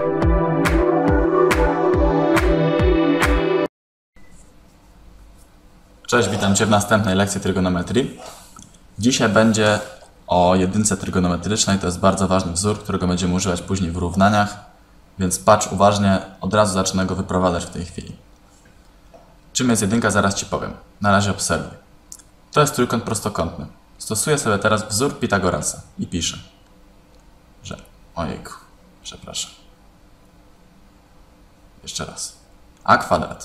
Cześć, witam Cię w następnej lekcji trygonometrii. Dzisiaj będzie o jedynce trygonometrycznej. To jest bardzo ważny wzór, którego będziemy używać później w równaniach, więc patrz uważnie, od razu zacznę go wyprowadzać w tej chwili. Czym jest jedynka, zaraz Ci powiem. Na razie obserwuj. To jest trójkąt prostokątny. Stosuję sobie teraz wzór Pitagorasa i piszę, że... Ojejku, przepraszam. Jeszcze raz. A kwadrat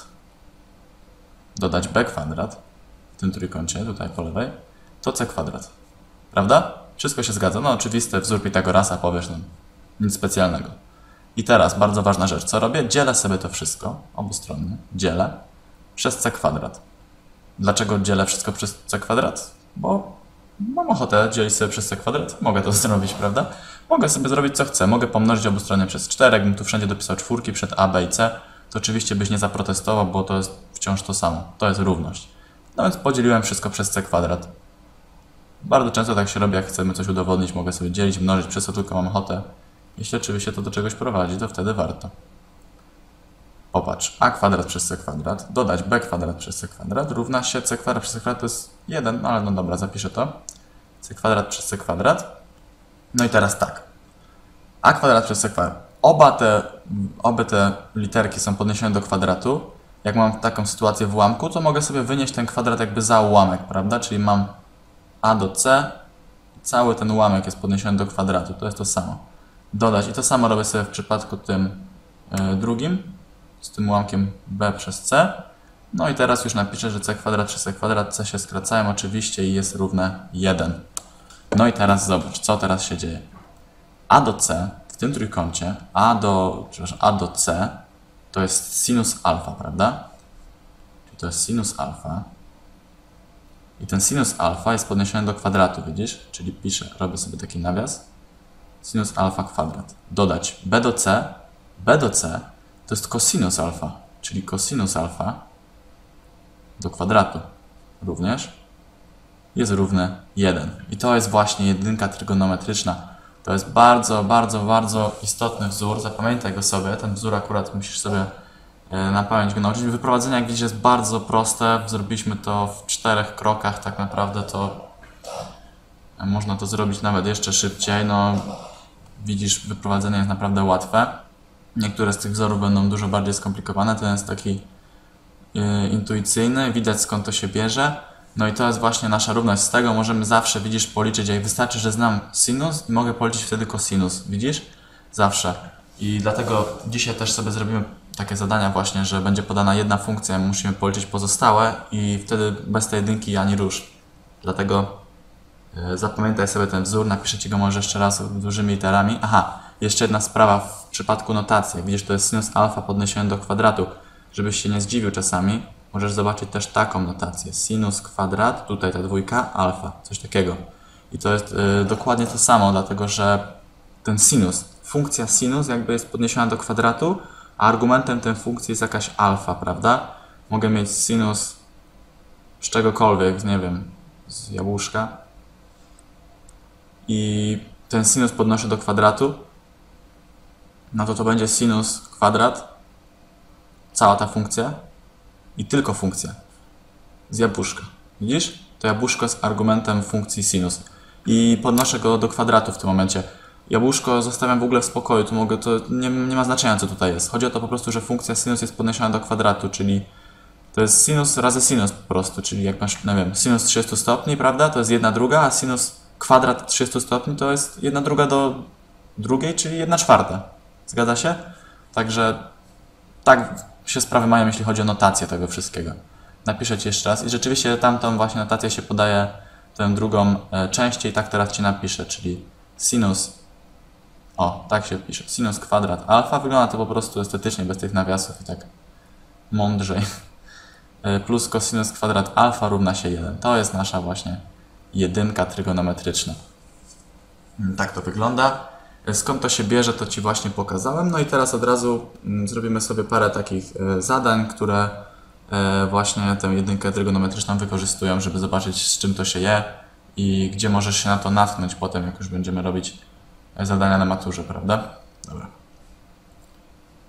dodać b kwadrat w tym trójkącie, tutaj po lewej, to c kwadrat. Prawda? Wszystko się zgadza. No oczywiste, wzór Pitagorasa, powiesz nam. Nic specjalnego. I teraz bardzo ważna rzecz. Co robię? Dzielę sobie to wszystko, obustronnie, dzielę przez c kwadrat. Dlaczego dzielę wszystko przez c kwadrat? Bo mam ochotę dzielić sobie przez c kwadrat. Mogę to zrobić, prawda? Mogę sobie zrobić co chcę. Mogę pomnożyć obustronnie przez 4. Jakbym tu wszędzie dopisał czwórki przed a, b i c, to oczywiście byś nie zaprotestował, bo to jest wciąż to samo. To jest równość. No więc podzieliłem wszystko przez c kwadrat. Bardzo często tak się robi, jak chcemy coś udowodnić, mogę sobie dzielić, mnożyć, przez co tylko mam ochotę. Jeśli oczywiście to do czegoś prowadzi, to wtedy warto. Popatrz, a kwadrat przez c kwadrat, dodać b kwadrat przez c kwadrat równa się c kwadrat przez c kwadrat, to jest 1, no ale no dobra, zapiszę to. C kwadrat przez c kwadrat. No i teraz tak. A kwadrat przez c kwadrat. Obie te literki są podniesione do kwadratu. Jak mam taką sytuację w ułamku, to mogę sobie wynieść ten kwadrat jakby za ułamek, prawda? Czyli mam a do c, cały ten ułamek jest podniesiony do kwadratu. To jest to samo. Dodać i to samo robię sobie w przypadku tym drugim, z tym ułamkiem b przez c. No i teraz już napiszę, że c kwadrat przez c kwadrat, c się skracają oczywiście i jest równe 1. No i teraz zobacz, co teraz się dzieje. A do c w tym trójkącie, a do c to jest sinus alfa, prawda? Czyli to jest sinus alfa. I ten sinus alfa jest podniesiony do kwadratu, widzisz? Czyli piszę, robię sobie taki nawias. Sinus alfa kwadrat. Dodać b do c to jest cosinus alfa, czyli cosinus alfa do kwadratu również jest równe 1. I to jest właśnie jedynka trygonometryczna. To jest bardzo, bardzo, bardzo istotny wzór. Zapamiętaj go sobie. Ten wzór akurat musisz sobie na pamięć go nauczyć. Wyprowadzenie, jak widzisz, jest bardzo proste. Zrobiliśmy to w 4 krokach. Tak naprawdę to można to zrobić nawet jeszcze szybciej. No, widzisz, wyprowadzenie jest naprawdę łatwe. Niektóre z tych wzorów będą dużo bardziej skomplikowane. Ten jest taki intuicyjny. Widać, skąd to się bierze. No i to jest właśnie nasza równość. Z tego możemy zawsze, widzisz, policzyć. Jak wystarczy, że znam sinus i mogę policzyć wtedy cosinus. Widzisz? Zawsze. I dlatego dzisiaj też sobie zrobimy takie zadania właśnie, że będzie podana jedna funkcja, musimy policzyć pozostałe i wtedy bez tej jedynki ani rusz. Dlatego zapamiętaj sobie ten wzór, napiszę Ci go może jeszcze raz dużymi literami. Aha, jeszcze jedna sprawa w przypadku notacji. Jak widzisz, to jest sinus alfa podniesiony do kwadratu. Żebyś się nie zdziwił czasami, możesz zobaczyć też taką notację. Sinus kwadrat, tutaj ta dwójka, alfa, coś takiego. I to jest dokładnie to samo, dlatego że ten sinus, funkcja sinus jakby jest podniesiona do kwadratu, a argumentem tej funkcji jest jakaś alfa, prawda? Mogę mieć sinus z czegokolwiek, nie wiem, z jabłuszka. I ten sinus podnoszę do kwadratu, no to będzie sinus kwadrat, cała ta funkcja i tylko funkcja z jabłuszka. Widzisz? To jabłuszko jest argumentem funkcji sinus. I podnoszę go do kwadratu w tym momencie. Jabłuszko zostawiam w ogóle w spokoju. Tu mogę, to nie ma znaczenia, co tutaj jest. Chodzi o to po prostu, że funkcja sinus jest podniesiona do kwadratu, czyli to jest sinus razy sinus po prostu. Czyli jak masz, nie wiem, sinus 30 stopni, prawda? To jest 1/2, a sinus kwadrat 30 stopni to jest 1/2 do drugiej, czyli 1/4. Zgadza się? Także tak się sprawy mają, jeśli chodzi o notację tego wszystkiego. Napiszę Ci jeszcze raz i rzeczywiście tamtą właśnie notację się podaje tę drugą częściej, tak teraz Ci napiszę, czyli sinus, tak się pisze, sinus kwadrat alfa, wygląda to po prostu estetycznie, bez tych nawiasów i tak mądrzej, plus cosinus kwadrat alfa równa się 1. To jest nasza właśnie jedynka trygonometryczna. Tak to wygląda. Skąd to się bierze, to Ci właśnie pokazałem. No i teraz od razu zrobimy sobie parę takich zadań, które właśnie tę jedynkę trygonometryczną wykorzystują, żeby zobaczyć, z czym to się je i gdzie możesz się na to natknąć potem, jak już będziemy robić zadania na maturze, prawda? Dobra.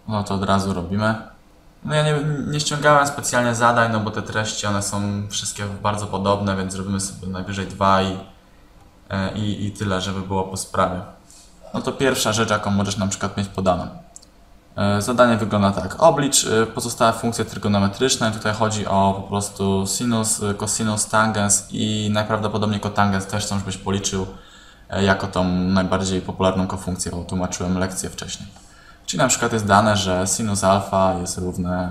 no to od razu robimy. No ja nie ściągałem specjalnie zadań, no bo te treści, one są wszystkie bardzo podobne, więc zrobimy sobie najwyżej 2 i tyle, żeby było po sprawie. No to pierwsza rzecz, jaką możesz na przykład mieć podaną. Zadanie wygląda tak. Oblicz pozostałe funkcje trygonometryczne. Tutaj chodzi o po prostu sinus, cosinus, tangens i najprawdopodobniej kotangens też chcą, żebyś policzył jako tą najbardziej popularną kofunkcję, bo tłumaczyłem lekcję wcześniej. Czyli na przykład jest dane, że sinus alfa jest równe,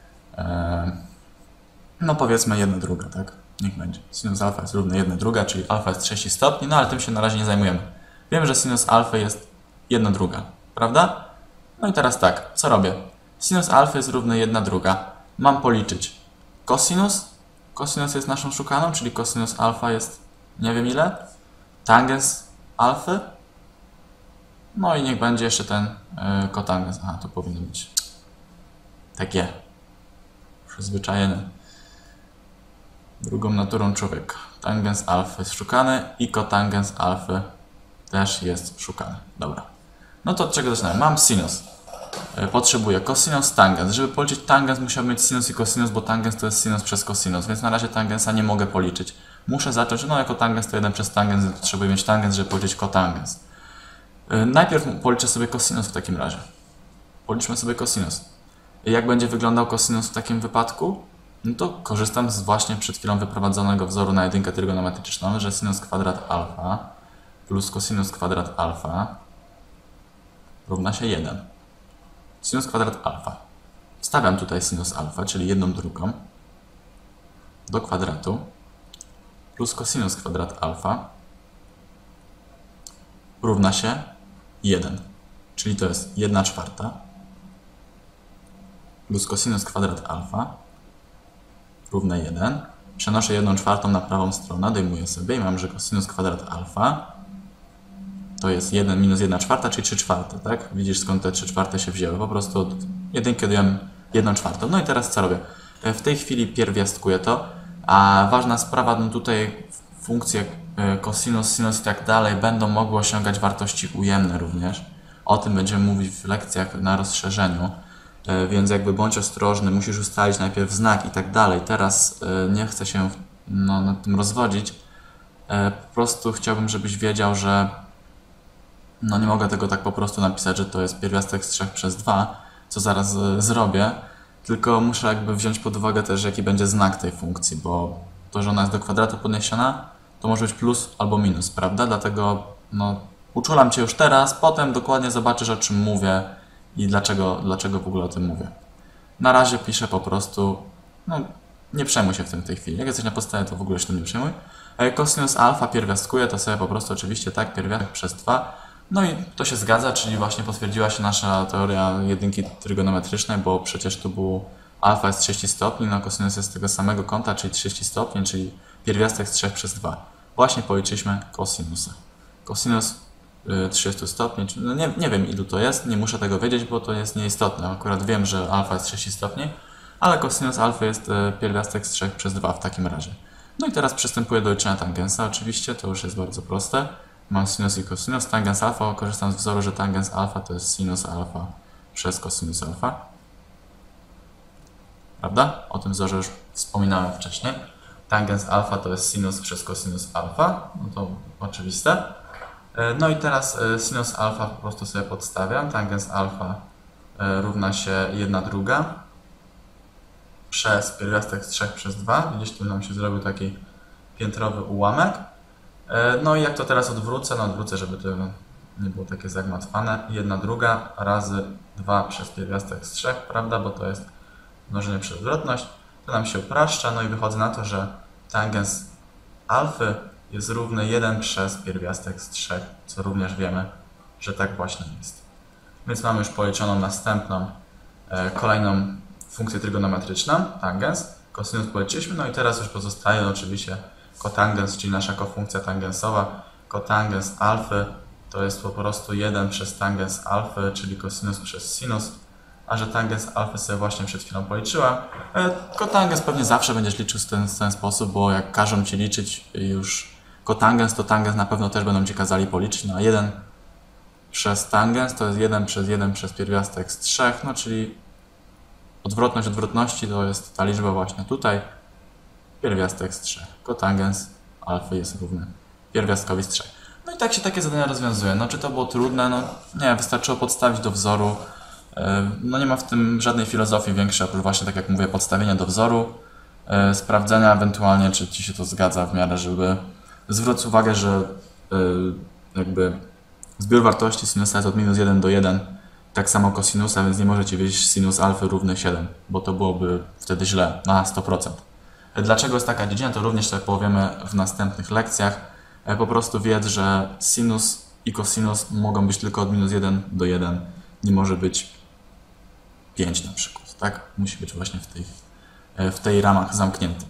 no powiedzmy 1/2, tak? Niech będzie. Sinus alfa jest równe 1/2, czyli alfa jest 30 stopni, no ale tym się na razie nie zajmujemy. Wiem, że sinus alfa jest 1/2, prawda? No i teraz tak, co robię? Sinus alfa jest równy 1/2. Mam policzyć cosinus. Cosinus jest naszą szukaną, czyli cosinus alfa jest nie wiem ile. Tangens alfy. No i niech będzie jeszcze ten kotangens. Aha, to powinno być takie. Przyzwyczajenie. Drugą naturą człowieka. Tangens alfy jest szukany i kotangens alfy też jest szukany. Dobra. No to od czego zaczynamy? Mam sinus. Potrzebuję cosinus, tangens. Żeby policzyć tangens, musiałbym mieć sinus i cosinus, bo tangens to jest sinus przez cosinus, więc na razie tangensa nie mogę policzyć. Muszę zacząć, no jako tangens to 1 przez tangens, więc potrzebuję mieć tangens, żeby policzyć kotangens. Najpierw policzę sobie cosinus w takim razie. Policzmy sobie cosinus. Jak będzie wyglądał cosinus w takim wypadku? No to korzystam z właśnie przed chwilą wyprowadzonego wzoru na jedynkę trygonometryczną, że sinus kwadrat alfa plus cosinus kwadrat alfa równa się 1. Sinus kwadrat alfa. Wstawiam tutaj sinus alfa, czyli 1/2 do kwadratu plus cosinus kwadrat alfa równa się 1. Czyli to jest 1/4 plus cosinus kwadrat alfa równe 1. Przenoszę 1/4 na prawą stronę, dojmuję sobie i mam, że cosinus kwadrat alfa to jest 1 minus 1/4, czyli 3/4, tak? Widzisz, skąd te 3/4 się wzięły. Po prostu od jedynki dodałem 1/4. No i teraz co robię? W tej chwili pierwiastkuję to, a ważna sprawa, no tutaj funkcje cosinus, sinus i tak dalej będą mogły osiągać wartości ujemne również. O tym będziemy mówić w lekcjach na rozszerzeniu, więc jakby bądź ostrożny, musisz ustalić najpierw znak i tak dalej. Teraz nie chcę się nad tym rozwodzić. Po prostu chciałbym, żebyś wiedział, że no nie mogę tego tak po prostu napisać, że to jest pierwiastek z 3 przez 2, co zaraz zrobię, tylko muszę jakby wziąć pod uwagę też, jaki będzie znak tej funkcji, bo to, że ona jest do kwadratu podniesiona, to może być plus albo minus, prawda? Dlatego no, uczulam Cię już teraz, potem dokładnie zobaczysz, o czym mówię i dlaczego w ogóle o tym mówię. Na razie piszę po prostu, no nie przejmuj się w tym w tej chwili. Jak jesteś na podstawie, to w ogóle się tym nie przejmuj. Cosinus alfa pierwiastkuję, to sobie po prostu oczywiście tak, pierwiastek przez 2. No i to się zgadza, czyli właśnie potwierdziła się nasza teoria jedynki trygonometrycznej, bo przecież tu było alfa jest 30 stopni, no cosinus jest z tego samego kąta, czyli 30 stopni, czyli pierwiastek z 3 przez 2. Właśnie policzyliśmy cosinusa. Cosinus 30 stopni, no nie wiem ilu to jest, nie muszę tego wiedzieć, bo to jest nieistotne. Akurat wiem, że alfa jest 30 stopni, ale cosinus alfa jest pierwiastek z 3 przez 2 w takim razie. No i teraz przystępuję do liczenia tangensa, oczywiście, to już jest bardzo proste. Mam sinus i cosinus, tangens alfa, korzystam z wzoru, że tangens alfa to jest sinus alfa przez cosinus alfa. Prawda? O tym wzorze już wspominałem wcześniej. Tangens alfa to jest sinus przez cosinus alfa, no to oczywiste. No i teraz sinus alfa po prostu sobie podstawiam. Tangens alfa równa się 1/2 przez pierwiastek z 3 przez 2. Widzisz, tu nam się zrobił taki piętrowy ułamek. No i jak to teraz odwrócę? No odwrócę, żeby to nie było takie zagmatwane. 1/2 razy 2 przez pierwiastek z 3, prawda? Bo to jest mnożenie przez odwrotność. To nam się upraszcza, no i wychodzi na to, że tangens alfy jest równy 1 przez pierwiastek z 3, co również wiemy, że tak właśnie jest. Więc mamy już policzoną następną, kolejną funkcję trygonometryczną, tangens. Cosinus policzyliśmy, no i teraz już pozostaje oczywiście kotangens, czyli nasza kofunkcja tangensowa. Kotangens alfy to jest po prostu 1 przez tangens alfy, czyli cosinus przez sinus, a że tangens alfy sobie właśnie przed chwilą policzyłem. Kotangens pewnie zawsze będziesz liczył w ten sposób, bo jak każą Ci liczyć już kotangens, to tangens na pewno też będą Ci kazali policzyć, no a 1 przez tangens to jest 1 przez 1 przez pierwiastek z 3, no czyli odwrotność odwrotności to jest ta liczba właśnie tutaj, pierwiastek z 3. Kotangens alfy jest równy pierwiastkowi z 3. No i tak się takie zadania rozwiązuje. No czy to było trudne? No nie, wystarczyło podstawić do wzoru. No nie ma w tym żadnej filozofii większej, oprócz właśnie, tak jak mówię, podstawienia do wzoru, sprawdzenia ewentualnie, czy Ci się to zgadza w miarę, żeby zwróć uwagę, że jakby zbiór wartości sinusa jest od -1 do 1, tak samo kosinusa, więc nie może Ci wyjść sinus alfy równy 7, bo to byłoby wtedy źle, na 100%. Dlaczego jest taka dziedzina, to również sobie powiemy w następnych lekcjach. Po prostu wiedz, że sinus i kosinus mogą być tylko od -1 do 1, nie może być 5 na przykład, tak? Musi być właśnie w tej ramach zamknięty.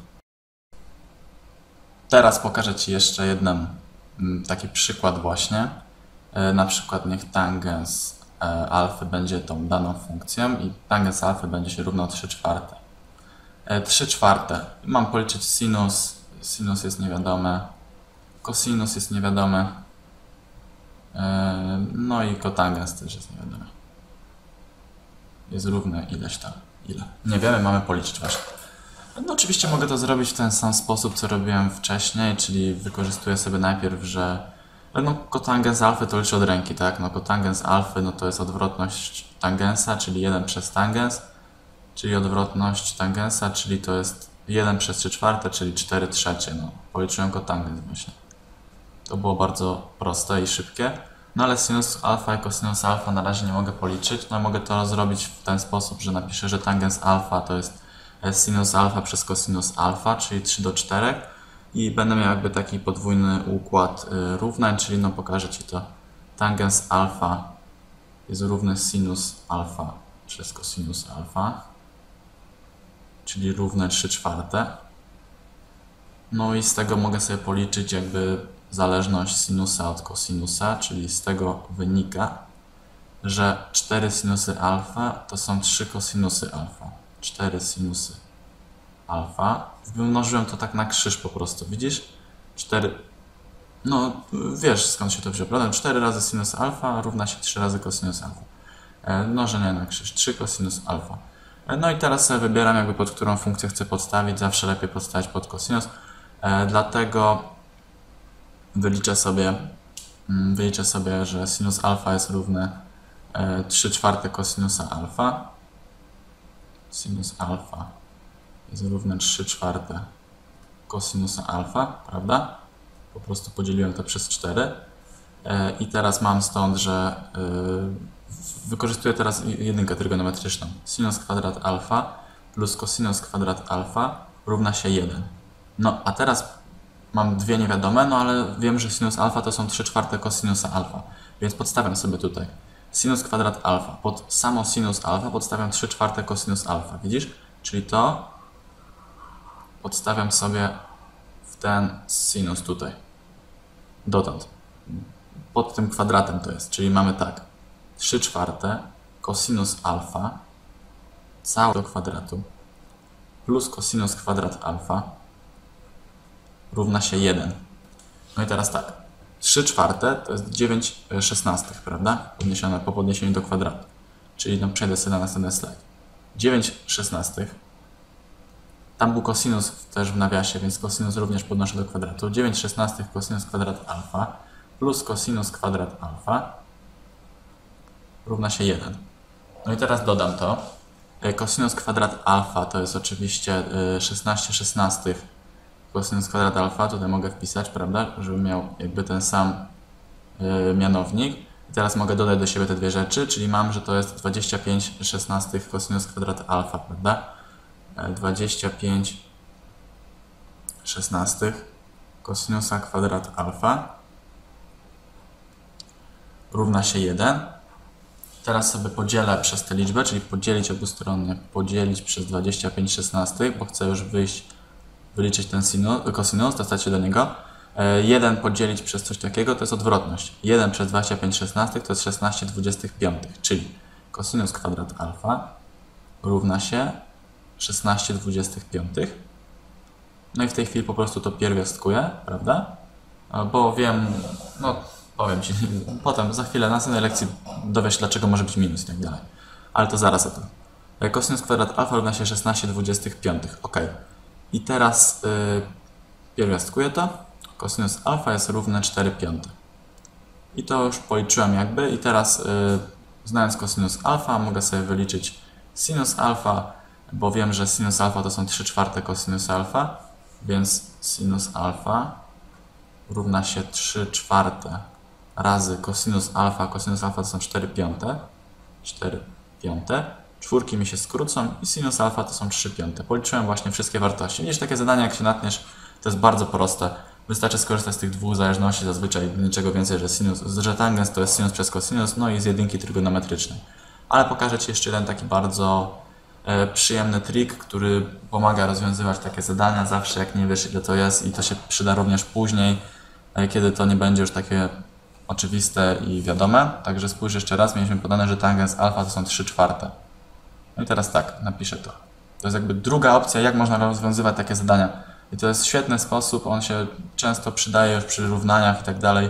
Teraz pokażę Ci jeszcze jeden taki przykład właśnie. Na przykład niech tangens alfy będzie tą daną funkcją i tangens alfy będzie się równał 3/4. 3/4. Mam policzyć sinus, sinus jest niewiadome, kosinus jest niewiadome, no i kotangens też jest niewiadome. Jest równe ileś tam, ile. Nie wiemy, mamy policzyć właśnie. No oczywiście mogę to zrobić w ten sam sposób, co robiłem wcześniej, czyli wykorzystuję sobie najpierw, że no kotangens alfy to liczę od ręki, tak? No kotangens alfy no to jest odwrotność tangensa, czyli 1 przez tangens, czyli odwrotność tangensa, czyli to jest 1 przez 3/4, czyli 4/3. No, policzyłem kotangens właśnie. To było bardzo proste i szybkie. No ale sinus alfa i cosinus alfa na razie nie mogę policzyć. No mogę to zrobić w ten sposób, że napiszę, że tangens alfa to jest sinus alfa przez cosinus alfa, czyli 3/4. I będę miał jakby taki podwójny układ równań, czyli no pokażę Ci to. Tangens alfa jest równy sinus alfa przez cosinus alfa, czyli równe 3/4. No i z tego mogę sobie policzyć jakby zależność sinusa od kosinusa, czyli z tego wynika, że 4 sinusy alfa to są 3 kosinusy alfa. 4 sinusy alfa. Wymnożyłem to tak na krzyż po prostu, widzisz? 4, no wiesz skąd się to wzięło, prawda? 4 razy sinus alfa równa się 3 razy kosinus alfa. Mnożenie na krzyż, 3 kosinus alfa. No i teraz sobie wybieram jakby pod którą funkcję chcę podstawić, zawsze lepiej podstawić pod kosinus. Dlatego wyliczę sobie, że sinus alfa jest równy 3/4 kosinusa alfa. Sinus alfa jest równy 3/4 kosinusa alfa, prawda? Po prostu podzieliłem to przez 4. I teraz mam stąd, że wykorzystuję teraz jedynkę trygonometryczną. Sinus kwadrat alfa plus cosinus kwadrat alfa równa się 1. No a teraz mam dwie niewiadome, no ale wiem, że sinus alfa to są 3/4 kosinusa alfa, więc podstawiam sobie tutaj sinus kwadrat alfa. Pod samo sinus alfa podstawiam 3/4 kosinus alfa, widzisz? Czyli to podstawiam sobie w ten sinus tutaj, dotąd. Pod tym kwadratem to jest, czyli mamy tak, 3/4 kosinus alfa całe do kwadratu plus kosinus kwadrat alfa równa się 1. No i teraz tak, 3/4 to jest 9/16, prawda? Podniesione po podniesieniu do kwadratu. Czyli no, przejdę sobie na następny slajd. 9/16. Tam był kosinus też w nawiasie, więc kosinus również podnoszę do kwadratu. 9/16 kosinus kwadrat alfa plus kosinus kwadrat alfa równa się 1. No i teraz dodam to. Kosinus kwadrat alfa to jest oczywiście 16/16 kosinus kwadrat alfa. Tutaj mogę wpisać, prawda, żebym miał jakby ten sam mianownik. I teraz mogę dodać do siebie te dwie rzeczy, czyli mam, że to jest 25/16 kosinus kwadrat alfa, prawda? 25/16 kosinusa kwadrat alfa równa się 1. Teraz sobie podzielę przez tę liczbę, czyli podzielić obustronnie, podzielić przez 25/16, bo chcę już wyliczyć ten kosinus, dostać się do niego. 1 podzielić przez coś takiego to jest odwrotność. 1 przez 25/16 to jest 16/25, czyli kosinus kwadrat alfa równa się 16/25. No i w tej chwili po prostu to pierwiastkuję, prawda? Bo wiem, no powiem Ci, potem za chwilę na następnej lekcji dowiesz się, dlaczego może być minus i tak dalej. Ale to zaraz o tym. Kosinus kwadrat alfa równa się 16/25. Ok. I teraz pierwiastkuję to. Kosinus alfa jest równe 4/5. I to już policzyłem jakby. I teraz znając kosinus alfa mogę sobie wyliczyć sinus alfa, bo wiem, że sinus alfa to są 3/4 kosinus alfa, więc sinus alfa równa się 3/4 razy cosinus alfa. Cosinus alfa to są 4/5. 4/5. Czwórki mi się skrócą i sinus alfa to są 3/5. Policzyłem właśnie wszystkie wartości. Widzisz, takie zadania jak się natniesz, to jest bardzo proste. Wystarczy skorzystać z tych dwóch zależności, zazwyczaj niczego więcej, że tangens to jest sinus przez cosinus, no i z jedynki trygonometrycznej. Ale pokażę Ci jeszcze jeden taki bardzo przyjemny trik, który pomaga rozwiązywać takie zadania zawsze, jak nie wiesz ile to jest, i to się przyda również później, kiedy to nie będzie już takie oczywiste i wiadome. Także spójrz jeszcze raz, mieliśmy podane, że tangens alfa to są 3/4. No i teraz tak, napiszę to. To jest jakby druga opcja, jak można rozwiązywać takie zadania. I to jest świetny sposób, on się często przydaje już przy równaniach i tak dalej,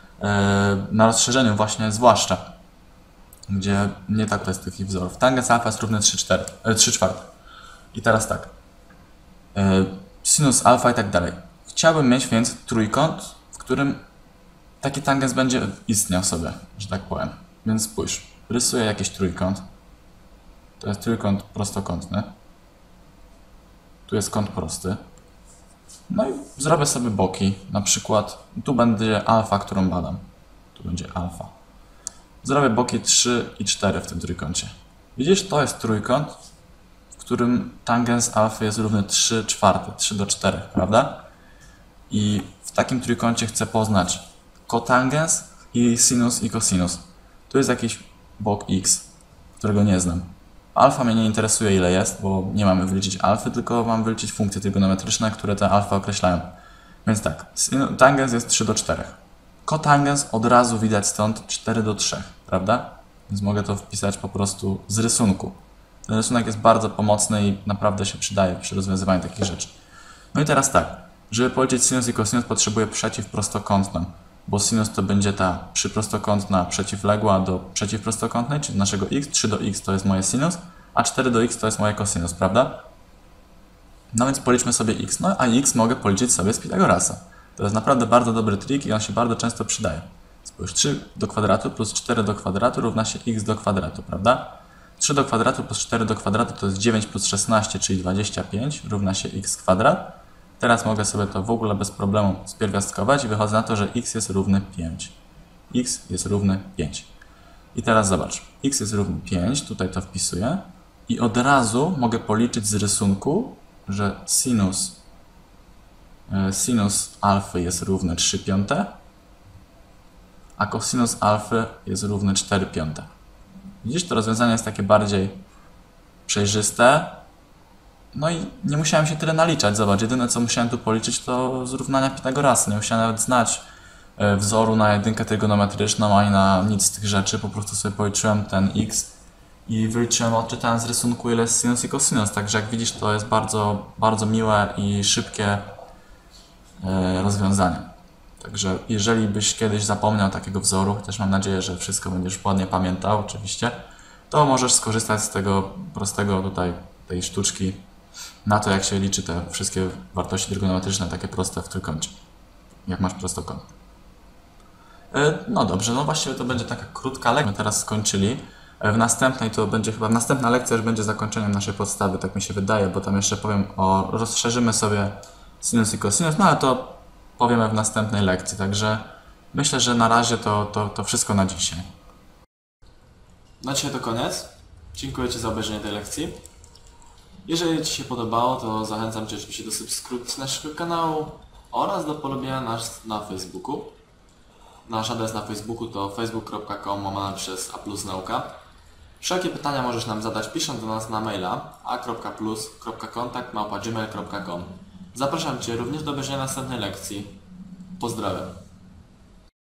na rozszerzeniu właśnie zwłaszcza, gdzie nie tak to jest takich wzorów. Tangens alfa jest równy 3/4. I teraz tak, sinus alfa i tak dalej. Chciałbym mieć więc trójkąt, w którym taki tangens będzie istniał sobie, że tak powiem. Więc spójrz, rysuję jakiś trójkąt. To jest trójkąt prostokątny. Tu jest kąt prosty. No i zrobię sobie boki. Na przykład tu będzie alfa, którą badam. Tu będzie alfa. Zrobię boki 3 i 4 w tym trójkącie. Widzisz, to jest trójkąt, w którym tangens alfy jest równy 3/4, 3/4, prawda? I w takim trójkącie chcę poznać kotangens i sinus i cosinus. Tu jest jakiś bok x, którego nie znam. Alfa mnie nie interesuje ile jest, bo nie mamy wyliczyć alfy, tylko mam wyliczyć funkcje trygonometryczne, które te alfa określają. Więc tak, tangens jest 3/4. Kotangens od razu widać stąd 4/3, prawda? Więc mogę to wpisać po prostu z rysunku. Ten rysunek jest bardzo pomocny i naprawdę się przydaje przy rozwiązywaniu takich rzeczy. No i teraz tak, żeby policzyć sinus i cosinus potrzebuję przeciwprostokątną, bo sinus to będzie ta przyprostokątna przeciwległa do przeciwprostokątnej, czyli naszego x, 3 do x to jest moje sinus, a 4 do x to jest moje cosinus, prawda? No więc policzmy sobie x, no a x mogę policzyć sobie z Pitagorasa. To jest naprawdę bardzo dobry trik i on się bardzo często przydaje. Spójrz, 3 do kwadratu plus 4 do kwadratu równa się x do kwadratu, prawda? 3 do kwadratu plus 4 do kwadratu to jest 9 plus 16, czyli 25, równa się x kwadrat. Teraz mogę sobie to w ogóle bez problemu spierwiastkować i wychodzę na to, że x jest równy 5. X jest równy 5. I teraz zobacz, x jest równy 5, tutaj to wpisuję i od razu mogę policzyć z rysunku, że sinus alfy jest równy 3/5, a cosinus alfy jest równy 4/5. Widzisz, to rozwiązanie jest takie bardziej przejrzyste. No i nie musiałem się tyle naliczać. Zobacz, jedyne co musiałem tu policzyć to zrównania Pitagorasa. Nie musiałem nawet znać wzoru na jedynkę trygonometryczną, ani na nic z tych rzeczy. Po prostu sobie policzyłem ten x i wyliczyłem, odczytałem z rysunku ile jest sinus i cosinus. Także jak widzisz, to jest bardzo, bardzo miłe i szybkie rozwiązanie. Także jeżeli byś kiedyś zapomniał takiego wzoru, też mam nadzieję, że wszystko będziesz ładnie pamiętał oczywiście, to możesz skorzystać z tego prostego tutaj, tej sztuczki na to, jak się liczy te wszystkie wartości trygonometryczne, takie proste w trójkącie, jak masz prostokąt. No dobrze, no właściwie to będzie taka krótka lekcja. My teraz skończyli. W następnej to będzie chyba, następna lekcja już będzie zakończeniem naszej podstawy, tak mi się wydaje, bo tam jeszcze powiem rozszerzymy sobie sinus i cosinus, no ale to powiemy w następnej lekcji, także myślę, że na razie to wszystko na dzisiaj. Na dzisiaj to koniec. Dziękuję Ci za obejrzenie tej lekcji. Jeżeli Ci się podobało, to zachęcam Cię oczywiście do subskrypcji naszego kanału oraz do polubienia nas na Facebooku. Nasz adres na Facebooku to facebook.com/a+nauka. Wszelkie pytania możesz nam zadać pisząc do nas na maila a.plus.kontakt@gmail.com. Zapraszam Cię również do obejrzenia następnej lekcji. Pozdrawiam.